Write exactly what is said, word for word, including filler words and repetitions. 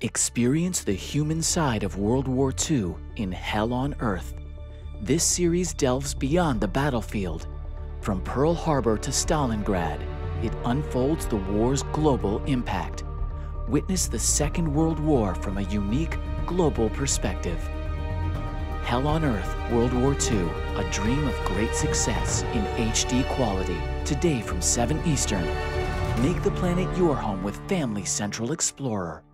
Experience the human side of World War Two in Hell on Earth. This series delves beyond the battlefield. From Pearl Harbor to Stalingrad, it unfolds the war's global impact. Witness the Second World War from a unique, global perspective. Hell on Earth, World War Two, a dream of great success in H D quality. Today from seven Eastern. Make the planet your home with Family Central Explorer.